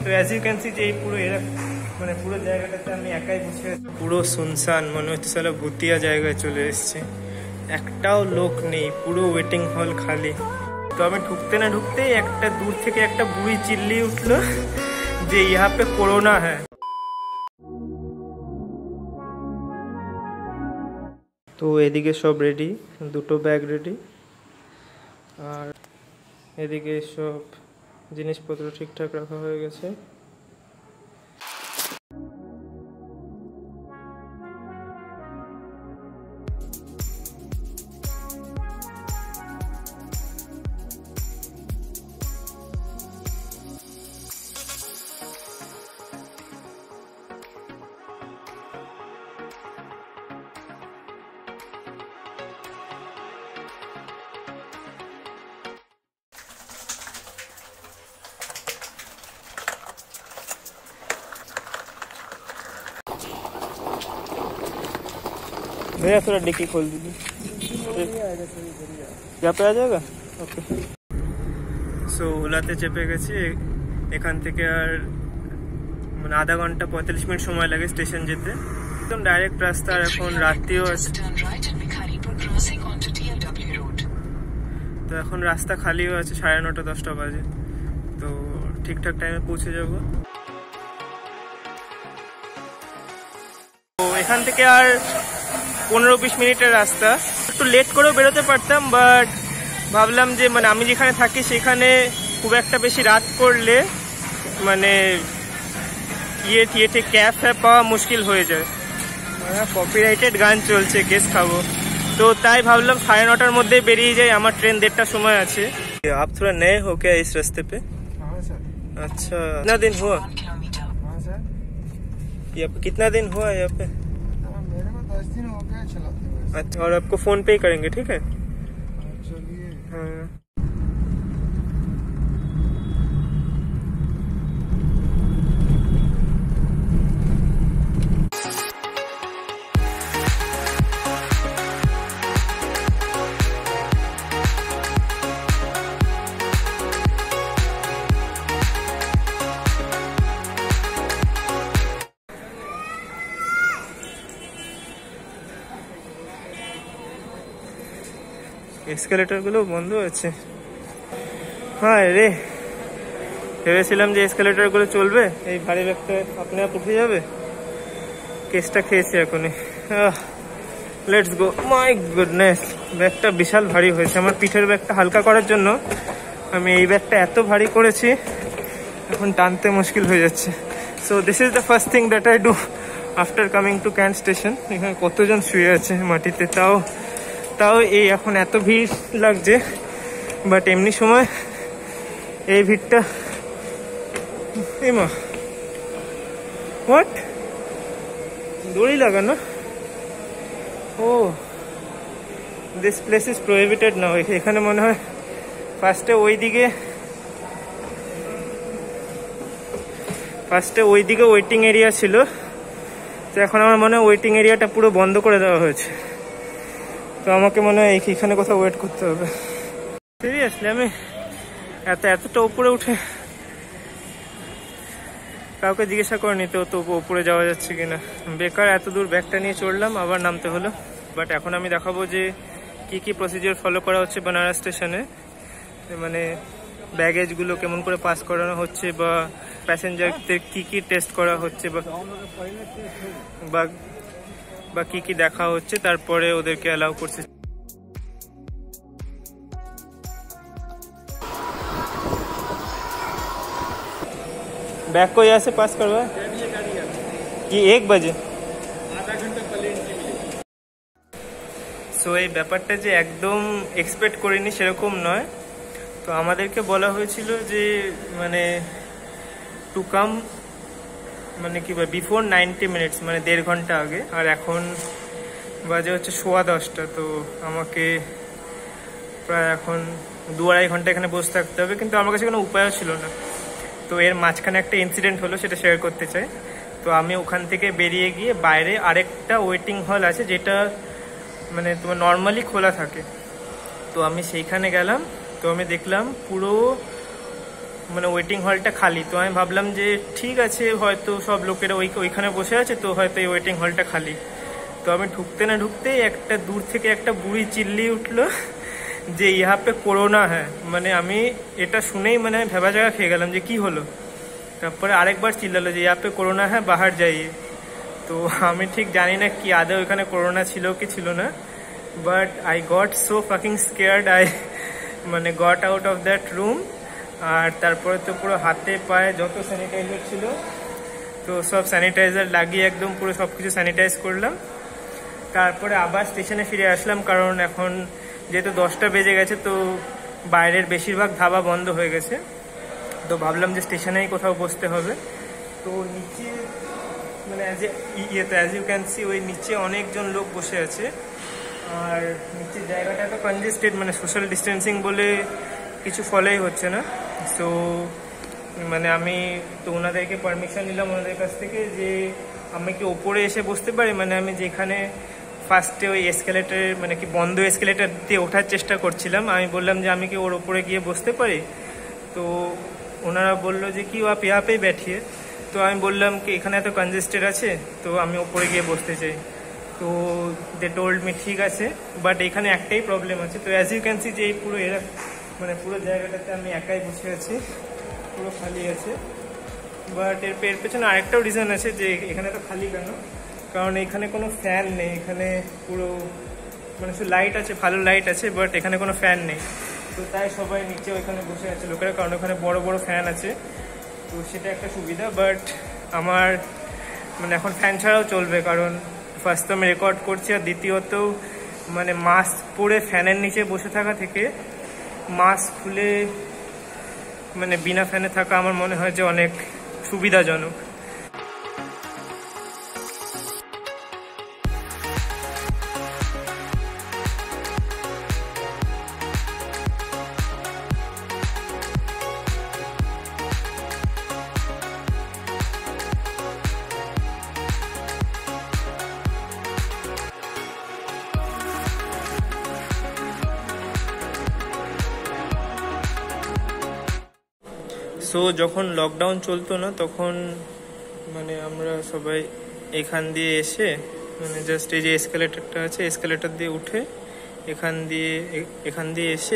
তো as you can see যে এই পুরো এরা মানে পুরো জায়গাটাতে আমি একাই বসে আছি, পুরো শুনশান, মনে হচ্ছে সালা ভুতিয়া জায়গায় চলে এসেছি, একটাও লোক নেই, পুরো ওয়েটিং হল খালি। তো আমি ঢুকতে না ঢুকতেই একটা দূর থেকে একটা বুড়ি চিল্লিয়ে উঠলো যে ইহা পে করোনা হ্যাঁ। তো এদিকে সব রেডি, দুটো ব্যাগ রেডি, আর এদিকে সব জিনিসপত্র ঠিকঠাক রাখা হয়ে গেছে। भैया थोड़ा डिक्की खोल दीजिए, यहाँ पे आ जाएगा। ओके, সো ওলাতে চেপে গেছি। এখান থেকে আর মানে আধা ঘন্টা 45 মিনিট সময় লাগে স্টেশন যেতে, একদম ডাইরেক্ট রাস্তা। আর এখন রাত্রিও আছে, তো এখন রাস্তা খালিও আছে, 9:30 10টা বাজে, তো ঠিকঠাক টাইমে পৌঁছে যাব। তো এখান থেকে আর 15-20 মিনিটের রাস্তা, একটু লেট করেও বেরোতে পারতাম, বাট ভাবলাম যে মানে আমি যেখানে থাকি সেখানে খুব একটা বেশি রাত করলে মানে ক্যাব ফ্যাব পাওয়া মুশকিল হয়ে যায়। কপিরাইটেড গান চলছে, কেস খাবো, তো তাই ভাবলাম 9:30টার মধ্যে বেরিয়ে যাই, আমার ট্রেন 1:30টার সময় আছে। आप थोड़ा नए हो क्या इस रास्ते पे? हाँ सर। अच्छा, कितना दिन हुआ? हाँ सर। कितना दिन हुआ यहाँ पे? मेरे को 10 दिन हो गए चलाते हुए। अच्छा, और आपको फोन पे ही करेंगे, ठीक है? चलिए। हाँ, এসকেলেটর গুলো বন্ধ আছে। হ্যাঁ রে, ভেবেছিলাম যে এসকেলেটর গুলো চলবে, এই ভারী ব্যাগটা আপনি আপ উঠে যাবে, কেসটা খেয়েছি এখনই। Let's go. মাই গুডনেস, ব্যাগটা বিশাল ভারী হয়েছে। আমার পিঠের ব্যাগটা হালকা করার জন্য আমি এই ব্যাগটা এত ভারী করেছি, এখন টানতে মুশকিল হয়ে যাচ্ছে। So this is the first thing that I do after coming to cantt station. এখানে কতজন শুয়ে আছে মাটিতে, তাও এই এখন এত ভিড় লাগছে, বাট এমনি সময় এই ভিড়টা এমা হোয়াট দড়ি লাগানো। ও, দিস প্লেস ইজ প্রহিবিটেড না। এখানে মনে হয় ফার্স্টে ওইদিকে ওয়েটিং এরিয়া ছিল, তো এখন আমার মনে হয় ওয়েটিং এরিয়াটা পুরো বন্ধ করে দেওয়া হয়েছে, তো আমাকে মনে হয় এখানে কোথাও ওয়েট করতে হবে। সিরিয়াসলি আমি এতটা উপরে উঠে কাউকে জিজ্ঞাসা করিনি তো উপরে যাওয়া যাচ্ছে কিনা। বেকার এত দূর ব্যাগটা নিয়ে চড়লাম, আবার নামতে হলো। বাট এখন আমি দেখাবো যে কি প্রসিডিওর ফলো করা হচ্ছে বানারস স্টেশনে, মানে ব্যাগেজগুলো কেমন করে পাস করানো হচ্ছে, বা প্যাসেঞ্জারদের কি টেস্ট করা হচ্ছে, বা কি দেখা হচ্ছে, তারপরে ওদেরকে অ্যালাউ করছে। बैग को यहाँ से पास करवा कि 1 बजे? आधा घंटा पहले एंट्री मिलेगी। সো এই ব্যাপারটা যে একদম এক্সপেক্ট করিনি সেরকম নয়। তো আমাদেরকে বলা হয়েছিল যে মানে টু কাম মানে কি বিফোর 90 মিনিটস, মানে 1.5 ঘন্টা আগে, আর এখন বাজে হচ্ছে 10:15। তো আমাকে প্রায় এখন 2-2.5 ঘন্টা এখানে বসে থাকতে হবে, কিন্তু আমার কাছে কোনো উপায়ও ছিল না। তো এর মাঝখানে একটা ইনসিডেন্ট হলো, সেটা শেয়ার করতে চাই। তো আমি ওখান থেকে বেরিয়ে গিয়ে বাইরে আরেকটা ওয়েটিং হল আছে, যেটা মানে তোমার নর্মালি খোলা থাকে। তো আমি সেইখানে গেলাম, তো আমি দেখলাম পুরো মানে ওয়েটিং হলটা খালি। তো আমি ভাবলাম যে ঠিক আছে, হয়তো সব লোকেরা ওইখানে বসে আছে, তো হয়তো এই ওয়েটিং হলটা খালি। তো আমি ঢুকতে না ঢুকতেই একটা দূর থেকে একটা বুড়ি চিল্লিয়ে উঠলো যে ইহা পে করোনা হ্যাঁ। মানে আমি এটা শুনেই মানে আমি ভেবা জায়গা খেয়ে গেলাম যে কি হলো। তারপরে আরেকবার চিল্লালো যে ইহা পে করোনা হ্যাঁ বাহার যাইয়ে। তো আমি ঠিক জানি না কি আদৌ ওখানে করোনা ছিল কি ছিল না, but I got so fucking scared. মানে got out of that room. আর তারপরে তো পুরো হাতে পায়ে যত স্যানিটাইজার ছিল তো সব স্যানিটাইজার লাগিয়ে একদম পুরো সব কিছু স্যানিটাইজ করলাম। তারপরে আবার স্টেশনে ফিরে আসলাম, কারণ এখন যেহেতু 10টা বেজে গেছে তো বাইরের বেশিরভাগ ধাবা বন্ধ হয়ে গেছে। তো ভাবলাম যে স্টেশনেই কোথাও বসতে হবে। তো নিচে মানে অ্যাজ ইউ ক্যান সি ওই নিচে অনেকজন লোক বসে আছে। আর নিচের জায়গাটা তো কনজেস্টেড, মানে সোশ্যাল ডিস্টেন্সিং বলে কিছু ফলোই হচ্ছে না। সো মানে আমি তো ওনাদেরকে পারমিশন নিলাম ওনাদের কাছ থেকে যে আমি কি ওপরে এসে বসতে পারি। মানে আমি যেখানে ফার্স্টে ওই এসকেলেটার মানে কি বন্ধ এসকেলেটার দিয়ে ওঠার চেষ্টা করছিলাম, আমি বললাম যে আমি কি ওর ওপরে গিয়ে বসতে পারি। তো ওনারা বললো যে কি আপ ইহা পেই ব্যাঠিয়ে। তো আমি বললাম কি এখানে এত কনজেস্টেড আছে, তো আমি ওপরে গিয়ে বসতে চাই। তো দে টোল্ড মি ঠিক আছে, বাট এখানে একটাই প্রবলেম আছে। তো অ্যাজ ইউ ক্যান সি যে এই পুরো এরা মানে পুরো জায়গাটাতে আমি একাই বসে আছি, পুরো খালি আছে। বাট এর পেছনে আরেকটাও রিজন আছে যে এখানে তো খালি কেন, কারণ এখানে কোনো ফ্যান নেই। এখানে পুরো মানে শুধু লাইট আছে, ভালো লাইট আছে, বাট এখানে কোনো ফ্যান নেই। তো তাই সবাই নিচে ওইখানে বসে আছে লোকেরা, কারণ ওখানে বড় বড় ফ্যান আছে। তো সেটা একটা সুবিধা। বাট আমার মানে এখন ফ্যান ছাড়াও চলবে, কারণ ফার্স্ট তো আমি রেকর্ড করছি, আর দ্বিতীয়ত মানে মাস্ক পরে ফ্যানের নিচে বসে থাকা থেকে মাস্ক খুলে মানে বিনা ফ্যানে থাকা আমার মনে হয় যে অনেক সুবিধাজনক। সো যখন লকডাউন চলতো না তখন মানে আমরা সবাই এখান দিয়ে এসে মানে জাস্ট এই যে এসকেলেটারটা আছে এসকেলেটার দিয়ে উঠে এখান দিয়ে এসে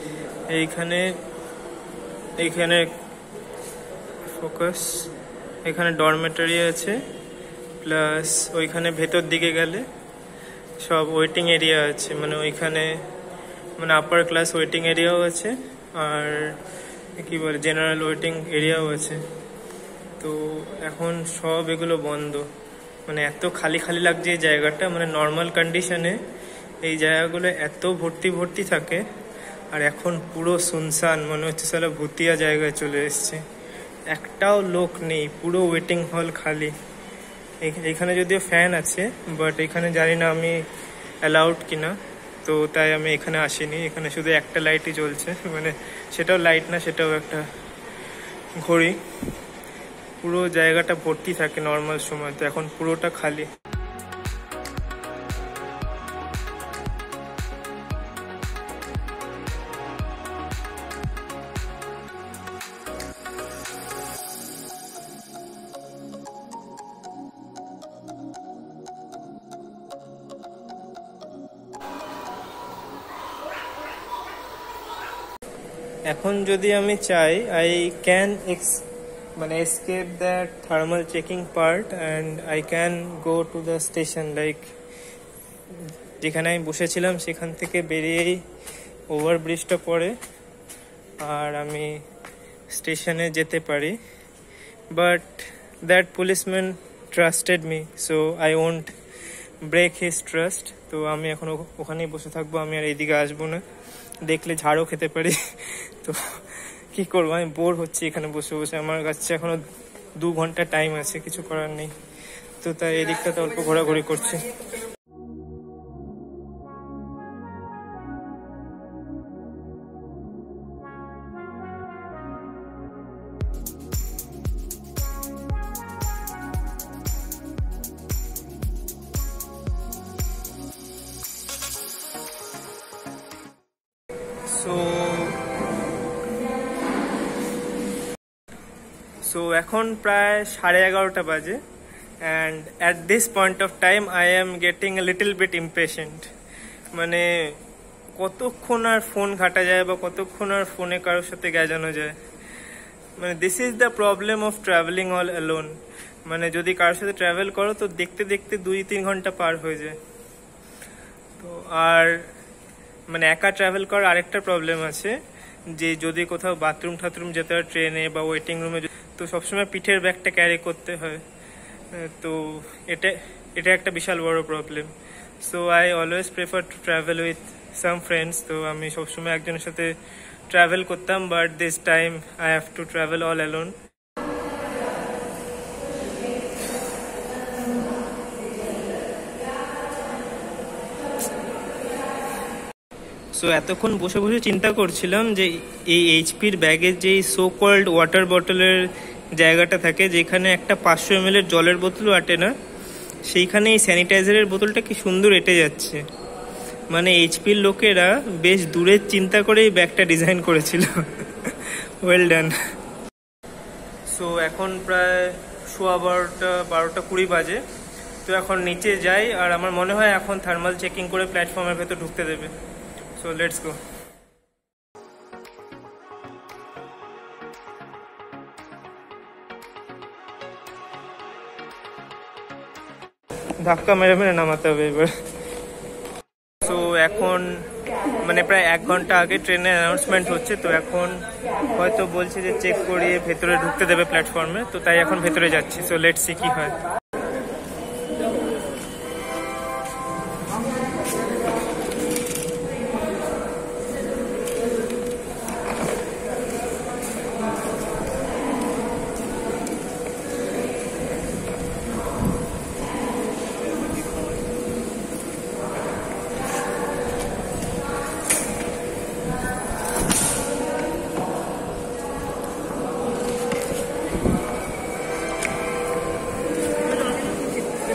এইখানে ফোকাস এখানে ডরমেটরি আছে, প্লাস ওইখানে ভেতর দিকে গেলে সব ওয়েটিং এরিয়া আছে। মানে ওইখানে মানে আপার ক্লাস ওয়েটিং এরিয়াও আছে, আর কি বলে জেনারেল ওয়েটিং এরিয়াও আছে। তো এখন সব এগুলো বন্ধ। মানে এত খালি খালি লাগছে এই জায়গাটা। মানে নর্মাল কন্ডিশনে এই জায়গাগুলো এত ভর্তি থাকে, আর এখন পুরো সুনসান, মনে হচ্ছে সালা ভুতিয়া জায়গায় চলে এসছে। একটাও লোক নেই, পুরো ওয়েটিং হল খালি। এখানে যদিও ফ্যান আছে, বাট এখানে জানি না আমি অ্যালাউড কিনা, তো তাই আমি এখানে আসিনি। এখানে শুধু একটা লাইটই জ্বলছে, মানে সেটাও লাইট না, সেটাও একটা ঘড়ি। পুরো জায়গাটা ভর্তি থাকে নর্মাল সময়, তো এখন পুরোটা খালি। এখন যদি আমি চাই আই ক্যান মানে escape that thermal checking part and I can go to the station, like যেখানে আমি বসেছিলাম সেখান থেকে বেরিয়েই ওভারব্রিজটা পড়ে আর আমি স্টেশনে যেতে পারি। But that policeman trusted me, so I won't break his trust. তো আমি এখন ওখানেই বসে থাকবো, আমি আর এইদিকে আসবো না। দেখলে ঝাড়ও খেতে পারি। তো কি করবো, আমি বোর হচ্ছি এখানে বসে বসে। আমার কাছে এখনো 2 ঘন্টা টাইম আছে, কিছু করার নেই। তো তাই এই দিকটাতে অল্প ঘোরাঘুরি করছি। সো সো এখন প্রায় 11:30 বাজে, and at this point of time I am getting a little bit impatient. মানে কতক্ষণ আর ফোন ঘাটা যায় বা কতক্ষণ আর ফোনে কারোর সাথে গেজানো যায়। মানে this is the problem of travelling all alone. মানে যদি কারোর সাথে ট্রাভেল করো তো দেখতে দেখতে 2-3 ঘন্টা পার হয়ে যায়। তো আর মানে একা ট্রাভেল করার আরেকটা প্রবলেম আছে, যে যদি কোথাও বাথরুম টাথরুম যেতে হয় ট্রেনে বা ওয়েটিং রুমে, তো সবসময় পিঠের ব্যাগটা ক্যারি করতে হয়। তো এটা একটা বিশাল বড় problem. So I always prefer to travel with some friends. তো আমি সবসময় একজনের সাথে ট্রাভেল করতাম, but this time I have to travel all alone. So এতক্ষণ বসে বসে চিন্তা করছিলাম যে এই এইচপির ব্যাগের যে সো কল্ড ওয়াটার বটলের জায়গাটা থাকে, যেখানে একটা 500 ml এর জলের বোতলও আটে না, সেইখানে এই স্যানিটাইজারের বোতলটা কি সুন্দর এঁটে যাচ্ছে। মানে এইচপির লোকেরা বেশ দূরের চিন্তা করে এই ব্যাগটা ডিজাইন করেছিল। Well done. সো এখন প্রায় 12:20 বাজে। তো এখন নিচে যাই, আর আমার মনে হয় এখন থার্মাল চেকিং করে প্ল্যাটফর্মের ভেতর ঢুকতে দেবে। So let's go. ধাক্কা মেরে মেরে নামাতে হবে এবার। সো এখন মানে প্রায় 1 ঘন্টা আগে ট্রেনের অ্যানাউন্সমেন্ট হচ্ছে, তো এখন হয়তো বলছে যে চেক করিয়ে ভেতরে ঢুকতে দেবে প্ল্যাটফর্মে, তো তাই এখন ভেতরে যাচ্ছি। সো লেটস সি কি হয়।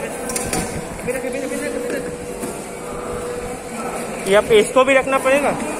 यहाँ पे इसको भी रखना पड़ेगा।